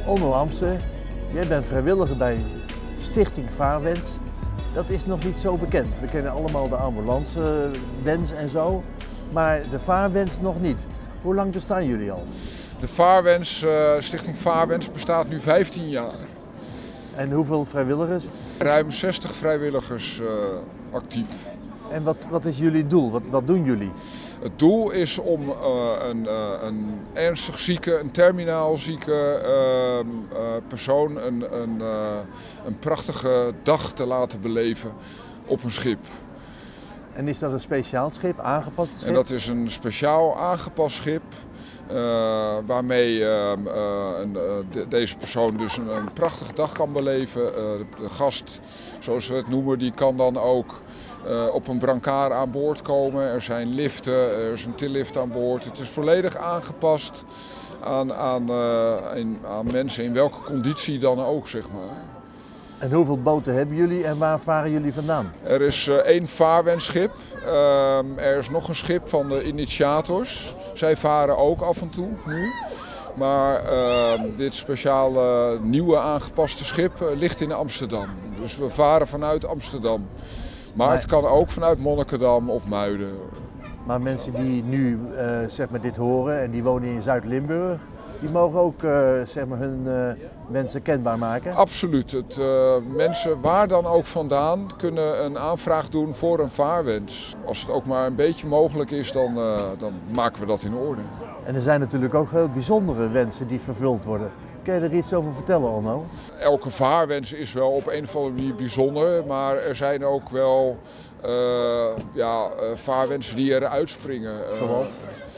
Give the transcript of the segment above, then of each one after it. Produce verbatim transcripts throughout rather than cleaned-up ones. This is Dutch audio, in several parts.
Onno Amsen, jij bent vrijwilliger bij Stichting Vaarwens. Dat is nog niet zo bekend. We kennen allemaal de ambulancewens en zo, maar de vaarwens nog niet. Hoe lang bestaan jullie al? De Vaarwens, uh, Stichting Vaarwens bestaat nu vijftien jaar. En hoeveel vrijwilligers? Ruim zestig vrijwilligers uh, actief. En wat, wat is jullie doel? Wat, wat doen jullie? Het doel is om uh, een, uh, een ernstig zieke, een terminaal zieke uh, uh, persoon een, een, uh, een prachtige dag te laten beleven op een schip. En is dat een speciaal schip, aangepast schip? En dat is een speciaal aangepast schip. Uh, waarmee uh, uh, een, uh, de, deze persoon dus een, een prachtige dag kan beleven. Uh, de, de gast, zoals we het noemen, die kan dan ook uh, op een brancard aan boord komen. Er zijn liften, er is een tillift aan boord. Het is volledig aangepast aan, aan, uh, in, aan mensen in welke conditie dan ook, zeg maar. En hoeveel boten hebben jullie en waar varen jullie vandaan? Er is uh, één vaarwensschip. Uh, er is nog een schip van de initiators. Zij varen ook af en toe nu. Maar uh, dit speciale nieuwe aangepaste schip uh, ligt in Amsterdam. Dus we varen vanuit Amsterdam. Maar, maar het kan ook vanuit Monnikendam of Muiden. Maar mensen die nu uh, zeg maar dit horen en die wonen in Zuid-Limburg, die mogen ook uh, zeg maar hun uh, wensen kenbaar maken? Absoluut. Het, uh, mensen waar dan ook vandaan kunnen een aanvraag doen voor een vaarwens. Als het ook maar een beetje mogelijk is, dan, uh, dan maken we dat in orde. En er zijn natuurlijk ook heel bijzondere wensen die vervuld worden. Kun je er iets over vertellen, Onno? Elke vaarwens is wel op een of andere manier bijzonder, maar er zijn ook wel uh, ja, uh, vaarwensen die eruit springen. Zoals?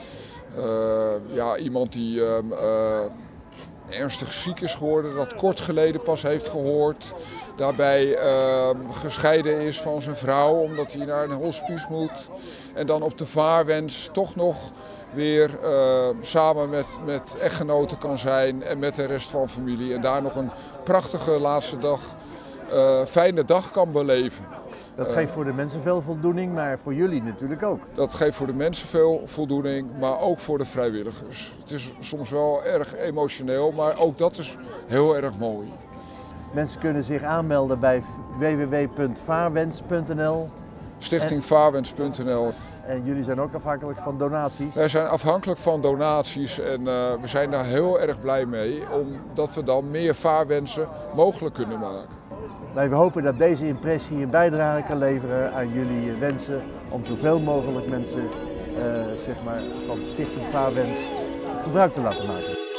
Uh, ja, iemand die uh, uh, ernstig ziek is geworden, dat kort geleden pas heeft gehoord. Daarbij uh, gescheiden is van zijn vrouw omdat hij naar een hospice moet. En dan op de vaarwens toch nog weer uh, samen met, met echtgenoten kan zijn en met de rest van familie. En daar nog een prachtige laatste dag, uh, fijne dag kan beleven. Dat geeft voor de mensen veel voldoening, maar voor jullie natuurlijk ook. Dat geeft voor de mensen veel voldoening, maar ook voor de vrijwilligers. Het is soms wel erg emotioneel, maar ook dat is heel erg mooi. Mensen kunnen zich aanmelden bij w w w punt vaarwens punt n l. Stichting Vaarwens punt n l. En jullie zijn ook afhankelijk van donaties? Wij zijn afhankelijk van donaties en uh, we zijn daar heel erg blij mee, omdat we dan meer vaarwensen mogelijk kunnen maken. Wij hopen dat deze impressie een bijdrage kan leveren aan jullie wensen om zoveel mogelijk mensen uh, zeg maar, van Stichting Vaarwens gebruik te laten maken.